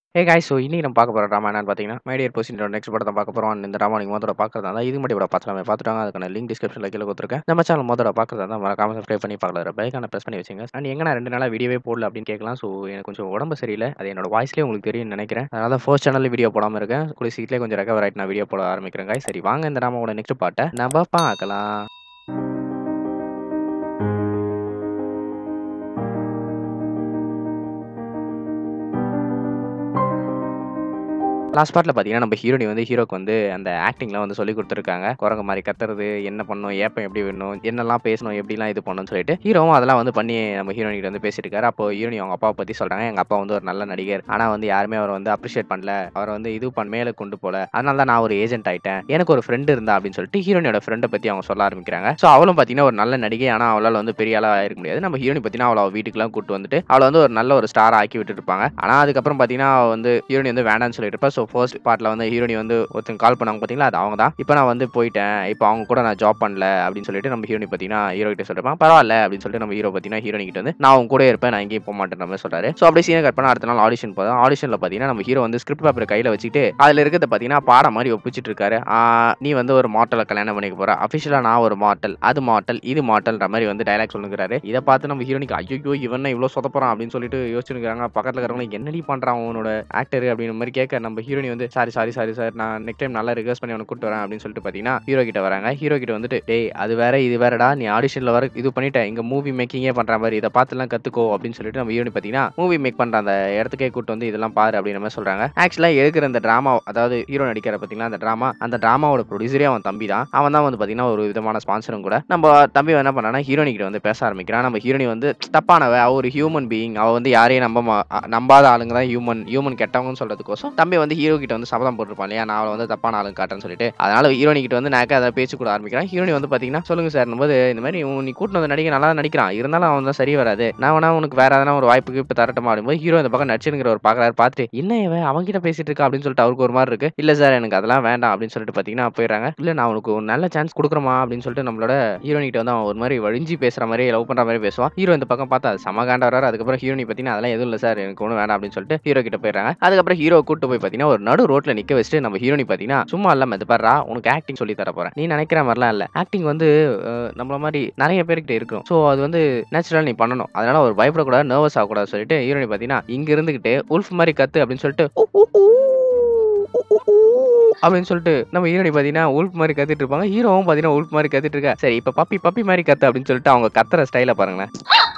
Hey guys so இன்னைக்கு நம்ம பார்க்க போகிற ட்ராமா என்னன்னு பார்த்தீங்கன்னா மை டியர் பொசிடோன் நெக்ஸ்ட் படத்தை பார்க்க போகிறோம். இந்த ட்ராமா நீங்கள் மொதல் பார்க்குறதா இருந்தால் இது மட்டும் பார்த்துட்டாங்க. அதுக்கான லிங்க் டிஸ்கிரிப்ஷனில் கீழே கொடுத்துருக்கேன். நம்ம சேனல் மொதல் பார்க்குறதா இருந்தால் மறக்காம சப்ஸ்கிரைப் பண்ணி பார்க்கல பைக்கான ப்ரெஸ் பண்ணி வச்சுங்க. அண்ட் எங்கே நான் 2 நாளாக வீடியோவே போடல அப்படின்னு கேட்கலாம். ஸோ எனக்கு கொஞ்சம் உடம்பு சரியில்லை, அது என்னோட வாய்ஸ்லேயே உங்களுக்கு தெரியும்னு நினைக்கிறேன். அதனால தான் ஃபர்ஸ்ட் சேனலில் வீடியோ போடாமல் இருக்கேன். கூடிய சீக்கிரமே கொஞ்சம் ரெக்கவர் ஆகிட்டு நான் வீடியோ போட ஆரம்பிக்கிறேன் guys. சரி வாங்க இந்த ட்ராமாவோட நெக்ஸ்ட் பார்ட்டை நம்ம பார்க்கலாம். லாஸ்ட் பார்ட்ல பார்த்தீங்கன்னா நம்ம ஹீரோனி வந்து ஹீரோக்கு வந்து அந்த ஆக்டிங்லாம் வந்து சொல்லி கொடுத்துருக்காங்க. குரங்கு மாதிரி கத்துறது, என்ன பண்ணணும், ஏப்பம் எப்படி வேணும், என்னெல்லாம் பேசணும், எப்படிலாம் இது பண்ணணும்னு சொல்லிட்டு ஹீரோவும் அதெல்லாம் வந்து பண்ணி நம்ம ஹீரோனிக்கிட்ட வந்து பேசிட்டு இருக்காரு. அப்போ ஹீரோனி அவங்க அப்பாவை பற்றி சொல்றாங்க. எங்கள் அப்பா வந்து ஒரு நல்ல நடிகர், ஆனால் வந்து யாருமே அவரை வந்து அப்ரிஷியேட் பண்ணல, அவரை வந்து இது மேலே கொண்டு போல, அதனால தான் நான் ஒரு ஏஜென்ட் ஆயிட்டேன், எனக்கு ஒரு ஃப்ரெண்டு இருந்தா அப்படின்னு சொல்லிட்டு ஹீரோனியோட ஃப்ரெண்டை பற்றி அவங்க சொல்ல ஆரம்பிக்கிறாங்க. ஸோ அவளும் பார்த்தீங்கன்னா ஒரு நல்ல நடிகை, ஆனால் அவளால் வந்து பெரிய ஆளாக இருக்க முடியாது. நம்ம ஹீரோனி பார்த்தீங்கன்னா அவளை வீட்டுக்குலாம் கூட்டு வந்துட்டு அவளை வந்து ஒரு நல்ல ஒரு ஸ்டார் ஆக்கி விட்டுட்டு இருப்பாங்க. ஆனால் அதுக்கப்புறம் பார்த்தீங்கன்னா வந்து ஹீரோனி வந்து வேண்டான்னு சொல்லிட்டு இருப்பா. ஸோ ஃபர்ஸ்ட் பார்ட்ல வந்து ஹீரோனி வந்து ஒருத்தங்க கால் பண்ணாங்க பார்த்தீங்களா, அது அவங்க தான். இப்போ நான் வந்து போயிட்டேன், இப்போ அவங்க கூட நான் ஜாப் பண்ணல அப்படின்னு சொல்லிட்டு நம்ம ஹீரோனி பார்த்தீங்கன்னா ஹீரோ கிட்ட சொல்லிருப்பாங்க. பரவாயில்ல அப்படின்னு சொல்லிட்டு நம்ம ஹீரோ பார்த்தீங்கன்னா ஹீரோனி கிட்ட வந்து நான் அவங்க கூட இருப்பேன், நான் எங்கேயும் போக மாட்டேன் மாதிரி சொல்றாரு. ஸோ அப்படியே சீனை கட் பண்ண அடுத்த நாள் ஆடிஷன் போதும். ஆடிஷனில் பார்த்தீங்கன்னா நம்ம ஹீரோ வந்து ஸ்கிரிப்ட் பேப்பர் கையில் வச்சுட்டு அதில் இருக்கிறத பார்த்தீங்கன்னா பாடம் மாதிரி ஒப்பிச்சிட்டு இருக்காரு. நீ வந்து ஒரு மாட்டலை கல்யாணம் பண்ணிக்க போற, அஃபிஷியலாக நான் ஒரு மாட்டல், அது மாட்டல், இது மாட்டல்ன்ற மாதிரி வந்து டைலாக் சொல்லுங்கிறாரு. இதை பார்த்து நம்ம ஹீரோனிக்கு ஐயோ இவன் இவ்வளோ சொதப்பறான் அப்படின்னு சொல்லிட்டு யோசிச்சுருக்காங்க. பக்கத்தில் இருக்கிறவங்க என்னடி பண்றான் உன்னோட ஆக்டர் அப்படின்னு மாதிரி கேட்க நம்ம ஹீரோனி வந்து சாரி சார், நான் நெக்ஸ்ட் டைம் நல்லா ரிகர்ஸ் பண்ணி அவனை கூட்டு வரேன் அப்படின்னு சொல்லிட்டு பார்த்தீங்கன்னா ஹீரோ கிட்ட வராங்க. ஹீரோ கிட்ட வந்துட்டு டேய் அது வேற இது வேறடா, நீ ஆடிஷனில் வர இது பண்ணிட்டேன், இங்கே மூவி மேக்கிங்கே பண்ணுற மாதிரி, இதை பார்த்துலாம் கற்றுக்கோ அப்படின்னு சொல்லிட்டு நம்ம ஹீரோனி பார்த்தீங்கன்னா மூவி மேக் பண்ணுற அந்த இடத்துக்கே கூட்டு வந்து இதெல்லாம் பாரு அப்படின்னு மாதிரி சொல்கிறாங்க. ஆக்சுவலாக எடுக்கிற அந்த ட்ராமா, அதாவது ஹீரோ நடிக்கிற பார்த்தீங்கன்னா அந்த ட்ராமாவோட ப்ரொடியூசரே அவன் தம்பி தான். அவன் தான் வந்து பார்த்தீங்கன்னா ஒரு விதமான ஸ்பான்சரும் கூட. நம்ம தம்பி என்ன பண்ணானா ஹீரோனி கிட்ட வந்து பேச ஆரம்பிக்கிறான். நம்ம ஹீரோனி வந்து தப்பானவ, ஒரு ஹியூமன் பீயிங், அவ வந்து யாரையும் நம்பாத ஆளுங்க தான் ஹியூமன் கெட்டவங்கன்னு சொல்றதுக்கோசம் தம்பி வந்து ஹீரோ கிட்ட வந்து சபதம் போட்டுருப்பான் இல்லையா, நான் அவளை வந்து தப்பான ஆளுங்க காட்டுறேன்னு சொல்லிட்டு. அதனால ஹீரோனி கிட்ட வந்து நான் அதை பேச்சு கூட ஆரம்பிக்கிறேன். ஹீரோனி வந்து பாத்தீங்கன்னா சொல்லுங்க சார் போது இந்த மாதிரி நீ கூட்டிட்டு வந்து நடிக்க நல்லா நடிக்கிறான், இருந்தாலும் அவன் தான் சரி வராது, நான் வேணா உனக்கு வேற எதனா ஒரு வாய்ப்புக்கு இப்ப தரட்டுமா அப்படிங்கும்போது ஹீரோ இந்த பக்கம் நடிச்சுங்கிற ஒரு பாக்குறாரு. பார்த்துட்டு என்ன இவன் அவன்கிட்ட பேசிட்டு இருக்கா அப்படின்னு சொல்லிட்டு அவருக்கு ஒரு மாதிரி இருக்கு. இல்ல சார் எனக்கு அதெல்லாம் வேண்டாம் அப்படின்னு சொல்லிட்டு பாத்தீங்கன்னா போயிடுறாங்க. இல்ல நான் உனக்கு ஒரு நல்ல சான்ஸ் கொடுக்குறமா அப்படின்னு சொல்லிட்டு நம்மளோட ஹீரோனி கிட்ட வந்து அவன் ஒரு மாதிரி வழிஞ்சி பேசுற மாதிரி லவ் பண்ற மாதிரி பேசுவான். ஹீரோ இந்த பக்கம் பார்த்தா அது சமகாண்டா வராரு. அதுக்கப்புறம் ஹீரோனி பாத்தீங்கன்னா அதெல்லாம் எதுவும் இல்ல சார், எனக்கு ஒன்றும் வேண்டாம் அப்படின்னு சொல்லிட்டு ஹீரோ கிட்ட போயிடுறாங்க. அதுக்கப்புறம் ஹீரோ கூட்டு போய் பாத்தீங்கன்னா ஒரு நடு ரோட்ல நிக்க வச்சுட்டு நம்ம ஹீரோனி பாத்தீங்கன்னா சும்மா இல்லாம இது பாரு உனக்கு ஆக்டிங் சொல்லி தர போறேன், நீ நினைக்கிற மாதிரிலாம் இல்ல, ஆக்டிங் வந்து நம்மள மாதிரி நிறைய பேர்கிட்ட இருக்கும், ஸோ அது வந்து நேச்சுரல் நீ பண்ணணும், அதனால ஒரு பயப்படக்கூடாது, நர்வஸ் ஆகக்கூடாது சொல்லிட்டு ஹீரோனி பாத்தீங்கன்னா இங்க இருந்துகிட்டு உல்ஃப் மாதிரி கத்து அப்படின்னு சொல்லிட்டு அப்படின்னு சொல்லிட்டு நம்ம ஹீரோனி பாத்தீங்கன்னா உல்ஃப் மாதிரி கத்திட்டு இருப்பாங்க. ஹீரோவும் பாத்தீங்கன்னா உல்ஃப் மாதிரி கத்திட்டு இருக்கா. சரி இப்ப பப்பி மாதிரி கத்து அப்படின்னு சொல்லிட்டு அவங்க கத்துற ஸ்டைல பாருங்களேன்.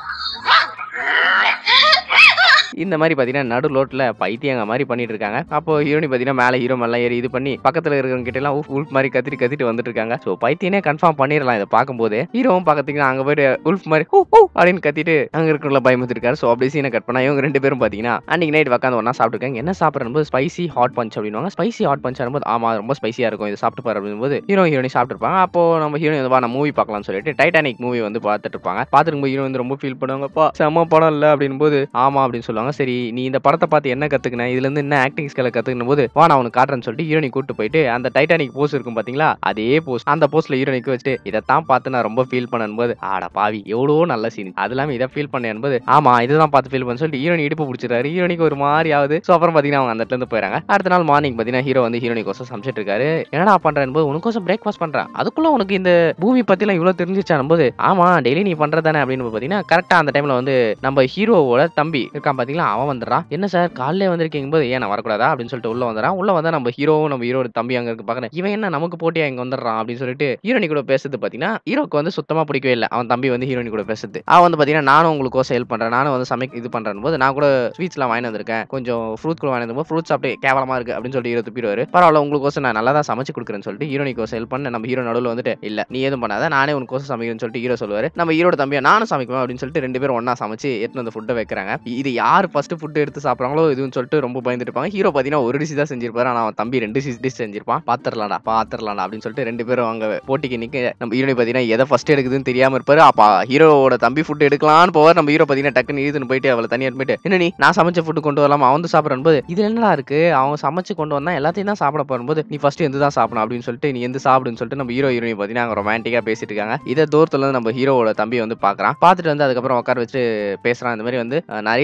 இந்த மாதிரி பார்த்தீங்கன்னா நடு ரோட்ல பைத்தியங்க மாதிரி பண்ணிட்டு இருக்காங்க. அப்போ ஹீரோனி பார்த்தீங்கன்னா மேலே ஹீரோ மேலாம் ஏறி இது பண்ணி பக்கத்தில் இருக்கிறவங்க கிட்ட எல்லாம் உல்ஃப் மாதிரி கத்திட்டு வந்துட்டு இருக்காங்க. ஸோ பைத்தியனே கன்ஃபார்ம் பண்ணிடலாம் இதை பார்க்கும்போது. ஹீரோவும் பார்த்தீங்கன்னா அங்கே போயிட்டு உல்ஃப் மாதிரி அப்படின்னு கத்திட்டு அங்கே இருக்கிறவங்கள பயமுத்திருக்காரு. ஸோ அப்படியே சீனை கட் பண்ணா இவங்க 2 பேரும் பார்த்தீங்கன்னா அன்னைக்கு நைட் உட்காந்து ஒன்னா சாப்பிட்டுருக்காங்க. என்ன சாப்பிட்றது ஸ்பைசி ஹாட் பஞ்ச் அப்படின்வாங்க. ஸ்பைசி ஹாட் பஞ்ச் ஆகும்போது ஆமா ரொம்ப ஸ்பைசியா இருக்கும், இதை சாப்பிட்டு பாரு அப்படிங்கும்போது ஹீரோனி சாப்பிட்டுருப்பாங்க. அப்போ நம்ம ஹீரோனி வந்து நான் மூவி பார்க்கலாம்னு சொல்லிட்டு டைட்டானிக் மூவி வந்து பார்த்துட்டு இருப்பாங்க. பார்த்துட்டு ஹீரோ வந்து ரொம்ப ஃபீல் பண்ணுவாங்கப்பா செம்ம படம் இல்லை அப்படின் போது ஆமா அப்படின்னு சொல்லுவாங்க. சரி நீ இந்த படத்தை பார்த்து என்ன கத்துக்கின, இதுல இருந்து என்ன ஆக்டிங் ஸ்கில்ல கத்துக்கணும் போது வா நான் உனக்கு காட்டுறேன்னு சொல்லிட்டு ஹீரோனி கூட்டு போயிட்டு அந்த டைட்டானிக் போஸ் இருக்கும் பாத்தீங்களா, அதே போஸ், அந்த போஸ்ட்ல ஹீரோனிக்கு வச்சுட்டு இதைத்தான் பார்த்து நான் ரொம்ப ஃபீல் பண்ணும்போது ஆடா பாவி எவ்வளோ நல்ல சீன், அது இல்லாம இதை ஃபீல் பண்ண என்பது ஆமா இதுதான் பார்த்து ஃபீல் பண்ண சொல்லிட்டு ஹீரோனி இடுப்பு பிடிச்சிருக்காரு. ஹீரோனிக்கு ஒரு மாதிரி ஆகுது. ஸோ அப்புறம் பாத்தீங்கன்னா அவங்க அந்த இடத்துல இருந்து போயிறாங்க. அடுத்த நாள் மார்னிங் பாத்தீங்கன்னா ஹீரோ வந்து ஹீரோனி கோசம் சமைச்சிட்டு இருக்காரு. என்னடா பண்றேன் போது உனக்கோசம் பிரேக்ஃபாஸ்ட் பண்றேன், அதுக்குள்ள உனக்கு இந்த பூமி பத்திலாம் இவ்வளவு தெரிஞ்சிச்சான் போது ஆமா டெய்லி நீ பண்றதானே அப்படின்னு பாத்தீங்கன்னா கரெக்டா அந்த டைம்ல வந்து நம்ம ஹீரோவோட தம்பி இருக்கான் பாத்தீங்களா, அவன் வந்துடுறான். என்ன சார் காலையிலே வந்திருக்கீங்க போது ஏன் நான் வரக்கூடாதா அப்படின்னு சொல்லிட்டு உள்ள வந்துறான். உள்ள வந்தா நம்ம ஹீரோட தம்பி அங்க இருக்கு பாக்குறேன். இவன் என்ன நமக்கு போட்டியா இங்க வந்துடுறான் அப்படின்னு சொல்லிட்டு ஹீரோனி கூட பேசுறது பாத்தீங்கன்னா ஹீரோக்கு வந்து சுத்தமா பிடிக்கவே இல்லை. அவன் தம்பி வந்து ஹீரோனி கூட பேசுறது. அவன் வந்து பாத்தீங்கன்னா நானும் உங்களுக்கு ஹெல்ப் பண்றேன், நானும் வந்து சமைக்க இது பண்றேன் போது நான் கூட ஸ்வீட்ஸ் எல்லாம் வாங்கி வந்திருக்கேன், கொஞ்சம் ஃப்ரூட் கூட வாங்கி வந்து ஃப்ரூட்ஸ் அப்படியே கேவலமா இருக்கு அப்படின்னு சொல்லிட்டு ஹீரோ துப்பிடுவாரு. பரவாயில்ல உங்களுக்கு நான் நல்லா தான் சமைச்சு கொடுக்குறேன்னு சொல்லிட்டு ஹீரோனிக்கு ஹெல்ப் பண்ண நம்ம ஹீரோ நடுவில் வந்துட்டு இல்ல நீ எதுவும் பண்ணாத நானே உனக்கு சமைக்கிறேன்னு சொல்லிட்டு ஹீரோ சொல்லுவாரு. நம்ம ஹீரோட தம்பியா நானும் சமைக்குவேன் அப்படின்னு சொல்லிட்டு 2 பேரும் ஒன்னா சமைச்சு எடுத்து வந்து ஃபுட்டை வைக்கிறாங்க. இது யார் ஃபர்ஸ்ட் ஃபுட் எடுத்து சாப்பிடுறாங்களோ இதுன்னு சொல்லிட்டு ரொம்ப பயந்துட்டு இருப்பாங்க. ஹீரோ பாத்தீங்கன்னா ஒரு டிஷ் தான் செஞ்சிருப்பாரு, ஆனா அவன் தம்பி 2 டிஷ் செஞ்சிருப்பான். பாத்திரலாம்டா அப்படின்னு சொல்லிட்டு 2 பேரும் அங்க போட்டிக்கு நிக்க நம்ம ஹீரோனி பாத்தீங்கன்னா எதை ஃபர்ஸ்ட் எடுக்குதுன்னு தெரியாம இருப்பாரு. அப்ப ஹீரோவோட தம்பி ஃபுட் எடுக்கலான்னு போவார். நம்ம ஹீரோ பாத்தீங்கன்னா டக்குன்னு இழுத்துன்னு போயிட்டு அவளை தனியா போயிட்டு என்ன நீ நான் சமைச்ச ஃபுட் கொண்டு வரலாமா அவன் வந்து சாப்பிடணும் போது இது என்னடா இருக்கு, அவன் சமைச்சு கொண்டு வந்தா எல்லாத்தையும் தான் சாப்பிட போகும்போது நீ ஃபர்ஸ்ட் எந்த தான் சாப்பிடணும் அப்படின்னு சொல்லிட்டு நீ எந்த சாப்பிடுன்னு சொல்லிட்டு நம்ம ஹீரோயினி பாத்தீங்கன்னா அங்க ரொமான்டிக்கா பேசிட்டு இருக்காங்க. இதை தூரத்துல இருந்து நம்ம ஹீரோவோட தம்பி வந்து பாக்குறான். பார்த்துட்டு வந்து அதுக்கப்புறம் உட்கார வச்சு பேசுறான். இந்த மாதிரி வந்து நிறைய ஸ்கிரிப்ட்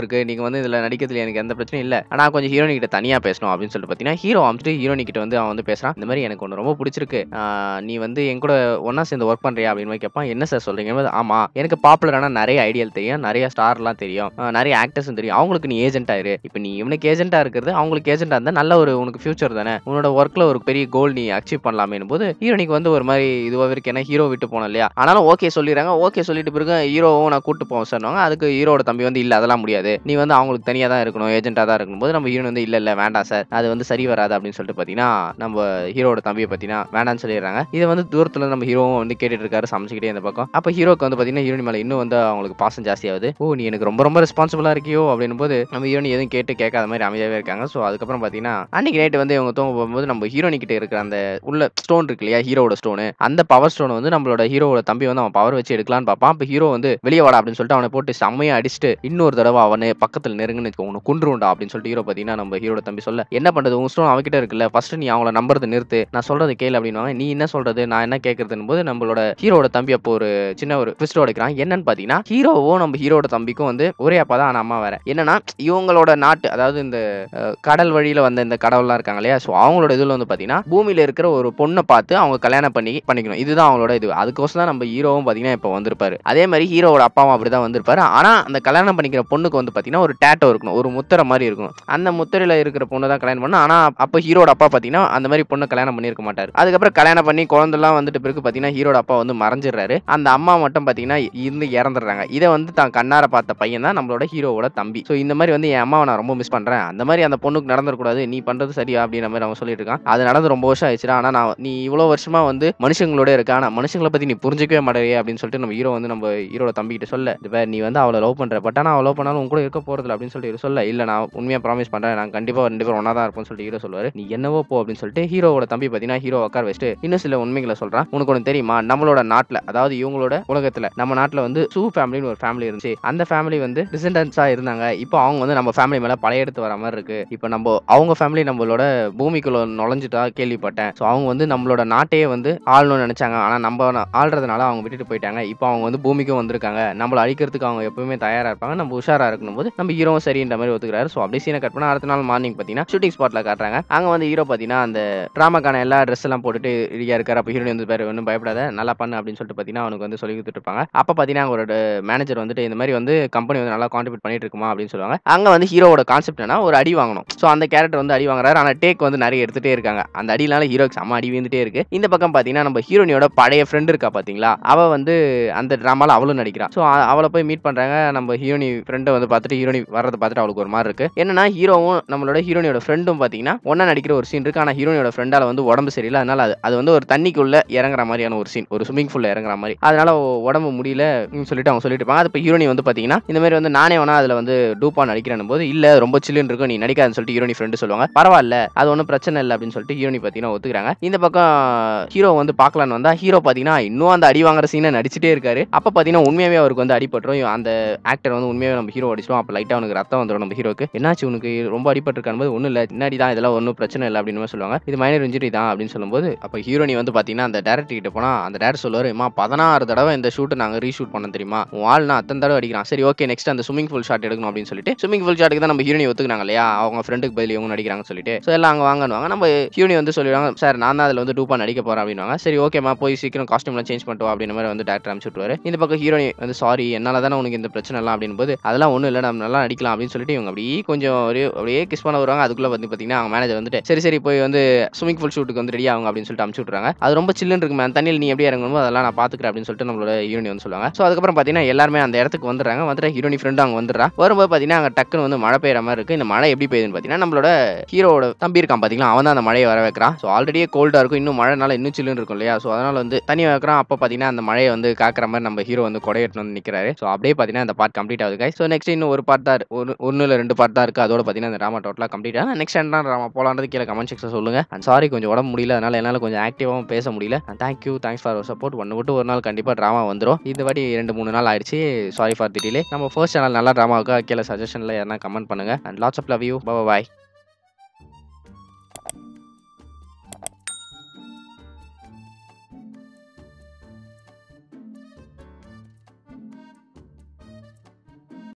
இருக்கு. நீங்க வந்து இதுல நடிக்கிறதுல எனக்கு எந்த பிரச்சனையும் இல்ல. ஆனா கொஞ்சம் ஹீரோயினி கிட்ட தனியா பேசணும் அப்படின்னு சொல்லிட்டு பார்த்தீங்கன்னா, ஹீரோ அனுப்பிச்சுட்டு ஹீரோயினி கிட்ட வந்து அவன் வந்து பேசுறான். இந்த மாரி எனக்கு உன்ன ரொம்ப புடிச்சிருக்கு. நீ வந்து என் கூட ஒண்ணா சேர்ந்து வொர்க் பண்றியா? அப்படின்னு மாரி கேட்பான். என்ன சார் சொல்றீங்க? ஆமா. எனக்கு பாப்புலரான நெறைய ஐடியல் தெரியும். நெறைய ஸ்டார்லாம் தெரியும். நெறைய ஆக்டர்ஸும் தெரியும். அவங்களுக்கு நீ ஏஜென்ட்டா இரு. இப்ப நீ இவனுக்கு ஏஜென்ட்டா இருக்கிறது, அவங்களுக்கு ஏஜென்ட்டா இருந்தா நல்ல ஒரு உனக்கு ஃபியூச்சர் தானே. உன்னோட வொர்க்ல ஒரு பெரிய கோல் நீ அச்சீவ் பண்ணலாமேன்னும் போது, ஹீரோயினிக்கு வந்து ஒரு மாரி இதுவாவே இருக்கு. ஏன்னா ஹீரோ விட்டு போனோம் இல்லையா? ஆனாலும் ஓகே சொல்லிர்றாங்க. ஓகே சொல்லிட்ட பிறகு ஹீரோவும் நான் கூட்டு போவேன் சார்ன்னுவாங்க. அதுக்கு ஹீரோவோட தம்பி வந்து இல்ல அதெல்லாம் முடியாது. நீ வந்து அவங்களுக்கு தனியா தான் இருக்கணும். ஏஜென்ட்டா தான் இருக்கணும்போது நம்ம ஹீரோயின் வந்து இல்ல வேண்டாம் சார். அது வந்து சரி வராது அப்படின்னு சொல்லிட்டு பார்த்தீங்கன்னா, நம்ம ஹீரோவோட தம்பிய பார்த்தீங்கன்னா வேண்டான்னு சொல்லிடுறாங்க. இத வந்து தூரத்துல நம்ம ஹீரோவும் வந்து கேட்டுட்டு இருக்காரு சமைச்சுக்கிட்டே இந்த பக்கம். அப்ப ஹீரோக்கு வந்து பார்த்தீங்கன்னா ஹீரோயின் மேல இன்னும் வந்து அவங்களுக்கு பாசம் ஜாஸ்தியாகுது. ஓ! நீ எனக்கு ரொம்ப ரொம்ப ரெஸ்பான்சிபிளா இருக்கியோ அப்படின்னும்போது நம்ம ஹீரோயின் எதுவும் கேட்காத மாரி அமைதியாவே இருக்காங்க. ஸோ அதுக்கப்புறம் பார்த்தீங்கன்னா, அன்னைக்கு நைட் வந்து இவங்க தூங்க போகும்போது நம்ம ஹீரோயினி கிட்ட இருக்கிற அந்த உள்ள ஸ்டோன் இருக்கு இல்லையா? ஹீரோவோட ஸ்டோனு. அந்த பவர் ஸ்டோன் வந்து நம்மளோட ஹீரோவோட தம்பி வந்து அவன் பவர் வச்சு எடுக்கலான்னு பார்ப்பான். அப்ப ஹீரோ வந்து வெளிய வாடா அப்படின்னு சொல்லிட்டு அவன போட்டு செம்மையா அடிச்சுட்டு, இன்னொரு தடவ அவன பக்கத்துல நெருங்குன்னு வச்சுக்கோ உன்ன கொன்றுவேன்டா அப்படின்னு சொல்லிட்டு ஹீரோ பார்த்தீங்கன்னா, நம்ம ஹீரோட தம்பி சொல்ல, என்ன பண்றது? உன் ஸ்டோன் அவன்கிட்ட இருக்குல்ல. ஃபர்ஸ்ட் நீ அவங்கள நம்புறத நிறுத்து. நான் சொல்றத கேளு அப்படின்னுவாங்க. நீ என்ன சொல்றது? நான் என்ன கேட்கறதுன்னும்போது நம்மளோட ஹீரோவோட தம்பி அப்போ ஒரு சின்ன ஒரு ட்விஸ்ட் உடைக்கிறான். என்னன்னு பார்த்தீங்கன்னா, ஹீரோவும் நம்ம ஹீரோவோட தம்பிக்கும் வந்து ஒரே அப்பா தான். ஆனா அம்மா வேற. என்னன்னா இவங்களோட நாட்டு அதாவது இந்த கடல் வழியில வந்த இந்த கடவுள்லாம் இருக்காங்க இல்லையா? ஸோ அவங்களோட இதுல வந்து பார்த்தீங்கன்னா, பூமியில இருக்கிற ஒரு பொண்ண பார்த்து அவங்க கல்யாணம் பண்ணிக்கணும். இதுதான் அவங்களோட இது. அதுக்கோசரம் தான் நம்ம ஹீரோவும் பார்த்தீங்கன்னா இப்ப வந்திருப்பாரு. அதே மாரி ஹீரோவோட அப்பாவும் அப்படிதான் வந்திருப்பாரு. ஆனா அந்த கல்யாணம் பண்ணிக்கிற பொண்ணுக்கு வந்து பார்த்தீங்கன்னா, ஒரு டேட்டோ இருக்கணும். ஒரு முத்திரை மாரி இருக்கணும். அந்த முத்திரையில இருக்கிற பொண்ணு தான் கல்யாணம் பண்ணணும். ஆனா அப்ப ஹீரோட அப்பா பார்த்தீங்கன்னா, அந்த மாரி பொண்ண கல்யாணம் பண்ணியிருக்க மாட்டாரு. அதுக்கப்புறம் கல்யாணம் பண்ணி குழந்தைலாம் வந்துட்ட பிறகு பார்த்தீங்கன்னா, ஹீரோட அப்பா வந்து மறைஞ்சிடுறாரு. அந்த அம்மா மட்டும் பார்த்தீங்கன்னா, இருந்து இறந்துடுறாங்க. இத வந்து தான் கண்ணார பார்த்த பையன் தான் நம்மளோட ஹீரோவோட தம்பி. ஸோ இந்த மாரி வந்து என் அம்மாவ நான் ரொம்ப மிஸ் பண்றேன். அந்த மாரி அந்த பொண்ணுக்கு நடந்துறக்கூடாது. நீ பண்றது சரியா? அப்படின்ற மாரி அவன் சொல்லிட்டு இருக்கான். அது நடந்து ரொம்ப வருஷம் ஆயிடுச்சுடா. ஆனா நீ இவ்வளோ வருஷமா வந்து மனுஷங்களோட இருக்க. ஆனா மனுஷங்கள பத்தி நீ புரிஞ்சுக்கவே மாட்டேறியே அப்படின்னு சொல்லிட்டு நம்ம ஹீரோ வந்து நம்ம ஹீரோட தம்பிகிட்ட சொல்ல, நீ வந்து அவள லவ் பண்ற. பட் ஆனா அவ லவ் பண்ணாலும் உன் கூட இருக்க போறதில்ல அப்படின்னு சொல்லிட்டு சொல்ல, இல்ல நான் உண்மையா ப்ராமிஸ் பண்றேன். நாங்க கண்டிப்பா 2 பேரும் ஒண்ணா தான் இருப்போம்னு சொல்லிட்டு ஹீரோ சொல்லுவாரு. நீ என்னவோ போ அப்படின்னு சொல்லிட்டு ஹீரோவோட தம்பி பார்த்தீங்கன்னா, ஹீரோ உட்கார வச்சுட்டு இன்னும் சில உண்மைகள சொல்றான். உனக்கு ஒண்ணு தெரியுமா? நம்மளோட நாட்டுல அதாவது இவங்களோட உலகத்துல நம்ம நாட்டுல வந்து சூ ஃபேமிலின்னு ஒரு ஃபேமிலி இருந்துச்சு. அந்த ஃபேமிலி வந்து டிசெண்டன்ட்ஸா இருந்தாங்க. இப்போ அவங்க வந்து நம்ம ஃபேமிலி மேல படையெடுத்து வர மாரி இருக்கு. இப்போ அவங்க ஃபேமிலி நம்மளோட பூமிக்குள்ள நுழைஞ்சுட்டா கேள்விப்பட்டேன். ஸோ அவங்க வந்து நம்மளோட நாட்டையே வந்து ஆளணும்னு நினைச்சாங்க. ஆனா நம்ம ஆள்றதுனால அவங்க விட்டுட்டு போயிட்டாங்க. இப்போ அவங்க வந்து பூமிக்கும் வந்திருக்காங்க. நம்மள அழிக்கிறதுக்கு அவங்க எப்பவுமே தயாரா இருப்பாங்க. நம்ம உஷாரா இருக்கணும்போது நம்ம ஹீரோவும் சரின்ற மாதிரி ஒத்துக்கிறாரு. ஸோ அப்படியே சீனை கட் பண்ணா அடுத்த நாள் மார்னிங் பார்த்தீங்கன்னா ஷூட்டிங் ஸ்பாட்ல காட்டுறாங்க. அங்க வந்து ஹீரோ பார்த்தீங்கன்னா அந்த டிராமாக்கான எல்லா ட்ரெஸ் எல்லாம் போட்டுட்டு ரெடியா இருக்காரு. அப்போ ஹீரோயின் வந்து பேரு ஒன்றும் பயப்படாத நல்லா பண்ணு அப்படின்னு சொல்லிட்டு பார்த்தீங்கன்னா அவனுக்கு வந்து சொல்லி கொடுத்துட்டு இருப்பாங்க. அப்போ பார்த்தீங்கன்னா அவங்களோட மேனேஜர் வந்துட்டு இந்த மாதிரி வந்து கம்பெனி வந்து நல்லா கான்ட்ரிபியூட் பண்ணிட்டு இருக்குமா அப்படின்னு சொல்லுவாங்க. அங்க வந்து ஹீரோவோட கான்செப்ட் என்ன ஒரு அடி வாங்கணும். ஸோ அந்த கேரக்டர் வந்து அடி வாங்குறாரு. ஆனா டேக் வந்து நிறைய எடுத்துட்டே இருக்காங்க. அந்த அடினால ஹீரோக்கு செம்ம அடி விழுந்துட்டே இருக்கு. இந்த பக்கம் பார்த்தீங்கன்னா நம்ம ஹீரோனியோட பழைய ஃப்ரெண்ட் இருக்கா பார்த்தீங்களா? அவ வந்து அந்த டிராமால அவளும் நடிக்கிறா. ஸோ அவளை போய் மீட் பண்றாங்க. நம்ம ஹீரோனி ஃப்ரெண்டை வந்து பார்த்துட்டு ஹீரோனி வர்றதை பார்த்துட்டு அவளுக்கு ஒரு மாதிரி இருக்கு. என்னன்னா ஹீரோவும் நம்மளோட ஹீரோனியோட ஃப்ரெண்டும் பார்த்தீங்கன்னா ஒன்னா நடிக்கிற ஒரு சீன் இருக்கு. ஆனா ஹீரோனியோட ஃப்ரெண்டால வந்து உடம்பு சரியில்லை. அதனால அது வந்து ஒரு தண்ணிக்குள்ள இறங்குற மாதிரியான ஒரு சீன். ஒரு ஸ்விமிங் பூல்ல இறங்குற மாதிரி. அதனால உடம்பு முடியல சொல்லிட்டு அவங்க சொல்லிட்டு இருப்பாங்க. அது இப்போ ஹீரோனி வந்து பார்த்தீங்கன்னா இந்த மாதிரி வந்து நானே வேணா அதுல வந்து டூப்பா நடிக்கிறேன் போது இல்ல ரொம்ப சில்லுன்னு இருக்கும் நீ நடிக்காதுன்னு சொல்லிட்டு ஹீரோனி ஃப்ரெண்டு சொல்லுவாங்க. பரவாயில்ல அது ஒன்றும் பிரச்சனை இல்லை அப்படின்னு சொல்லிட்டு ஹீரோனி பார்த்தீங்கன்னா ஒத்துக்கிறாங்க. இந்த பக்கம் ஹீரோ வந்து பார்க்கலான்னு வந்தா ஹீரோ பார்த்தீங்கன்னா இன்னும் அந்த அடி வாங்குற சீனை நடிச்சிட்டே இருக்காரு. அப்ப பார்த்தீங்கன்னா உண்மையாவே அவருக்கு வந்து அடிபட்டுரும். அந்த ஆக்டர் வந்து உண்மையாவே நம்ம ஹீரோ அடிச்சிடும். அப்ப லைட்டா அவனுக்கு ரத்தம் வந்துடும் நம்ம ஹீரோக்கு. என்னாச்சு உனக்கு ரொம்ப அடிபட்டிருக்கான் போது ஒன்றும் இல்லை பின்னாடி தான் இதெல்லாம் ஒன்றும் பிரச்சனை இல்லை அப்படின்னு சொல்லுவாங்க. இது மைனர் இன்ஜுரி தான் அப்படின்னு சொல்லும்போது அப்ப ஹீரோனி வந்து பார்த்தீங்கன்னா அந்த டேரக்டர் கிட்ட போனா அந்த டேரக்டர் சொல்லுவாரு 16 தடவை இந்த ஷூட்டை நாங்கள் ரீஷூட் பண்ண தெரியுமா உன் ஆள்னா அத்தனை தடவை அடிக்கிறான். சரி ஓகே நெக்ஸ்ட் அந்த ஸ்விமிங் பூல் ஷாட் எடுக்கணும் அப்படின்னு சொல்லிட்டு ஸ்விமிங் பூல் ஷாட்டுக்கு தான் நம்ம ஹீரோனி ஒத்துக்குனாங்க இல்லையா அவங்க ஃப்ரெண்டுக்கு பதில் இவங்க நடிக்கிறாங்கன்னு சொல்லிட்டு ஸோ எல்லாம் அங்கே வாங்குவாங்க. நம்ம ஹீரோனி வந்து சொல்லிடுவாங்க சார் நான் தான் அதில் வந்து டூப்பா நடிக்க போறேன் அப்படின்வாங்க. சரி ஓகேமா போய் சீக்கிரம் காஸ்டியூம்லாம் சேஞ்ச் பண்ணிட்டு அப்படின்ற மாதிரி வந்து டேரக்டர் அனுப்பிச்சு விட்டுருவாரு. இந்த பக்கம் ஹீரோனி வந்து சாரி என்னால தானே உனக்கு இந்த பிரச்சனை எல்லாம் அப்படின்னு போது அதெல்லாம் ஒன்றும் இல்லை நம்ம நல்லா நடிக்கலாம் அப்படின்னு சொல்லிட்டு இவங்க அப்படியே கொஞ்சம் அப்படியே கிஸ் பண்ண வருவாங்க. அதுக்குள்ள வந்து பார்த்தீங்கன்னா அவங்க மேனேஜர் வந்துட்டு சரி போய் வந்து ஸ்விமிங் பூல் ஷூட்டுக்கு வந்து ரெடி ஆகும் அப்படின்னு சொல்லிட்டு அனுப்பிச்சு விட்டுறாங்க. அது ரொம்ப சில்லுன்னு இருக்கு மேம் தண்ணியில் நீ எப்படி இறங்கணும் அதெல்லாம் நான் பாத்துக்கிறேன் அப்படின்னு சொல்லிட்டு நம்மளோட ஹீரோனி வந்து சொல்லுவாங்க. ஸோ அதுக்கப்புறம் பார்த்தீங்கன்னா எல்லாருமே அந்த இடத்துக்கு வந்துடுறாங்க. வந்துட்டு ஹீரோனி ஃப்ரெண்டு அங்கே வந்துடுறா. வரும்போது பார்த்தீங்கன்னா அங்கே டக்குன்னு வந்து மழை பெய்யுற மாதிரி இருக்கு. இந்த மழை எப்படி பெய்யுதுன்னு பார்த்தீங்கன்னா நம்மளோட ஹீரோட தம்பி இருக்கான் பார்த்தீங்களா அவன் தான் அந்த மழையை வர வைக்கிறான். ஸோ ஆல்ரெடியே கோல்டா இருக்கும் இன்னும் மழைனால இன்னும் சில்லுன்னு இருக்கும் இல்லையா. ஸோ அதனால வந்து தண்ணி வைக்கிறான். அப்போ பார்த்தீங்கன்னா அந்த மழையை வந்து காக்கிற மாதிரி நம்ம ஹீரோ வந்து கொடையெட்டு வந்து நிற்கிறாரு. ஸோ அப்படியே பார்த்தீங்கன்னா அந்த பார்ட் கம்ப்ளீட் ஆகுது guys. ஸோ நெக்ஸ்ட் இன்னும் ஒரு பார்ட் தான் ஒன்று இல்லை 2 பார்ட் தான் இருக்கு. அதோட பார்த்தீங்கன்னா அந்த ட்ராமா டோட்டலாக கம்ப்ளீட் ஆகும். நெக்ஸ்ட் என்ன ட்ராமா போலான்றது கீழே கமெண்ட் செக்ஷன் சொல்லுங்க. அண்ட் சாரி கொஞ்சம் உடம்பு முடியல அதனால என்னால் கொஞ்சம் ஆக்டிவாகவும் பேச முடியல. Thanks for support. ஒன்று விட்டு ஒரு நாள் கண்டிப்பாக ட்ராமா வந்துடும். இந்த வாட்டி 2-3 நாள் ஆயிடுச்சு. Sorry for the delay. நம்ம ஃபர்ஸ்ட் சேனல் நல்லா ட்ராமாவுக்கு கீழே சஜஷனில் யாரா கமெண்ட் பண்ணுங்க. And lots of love you. By.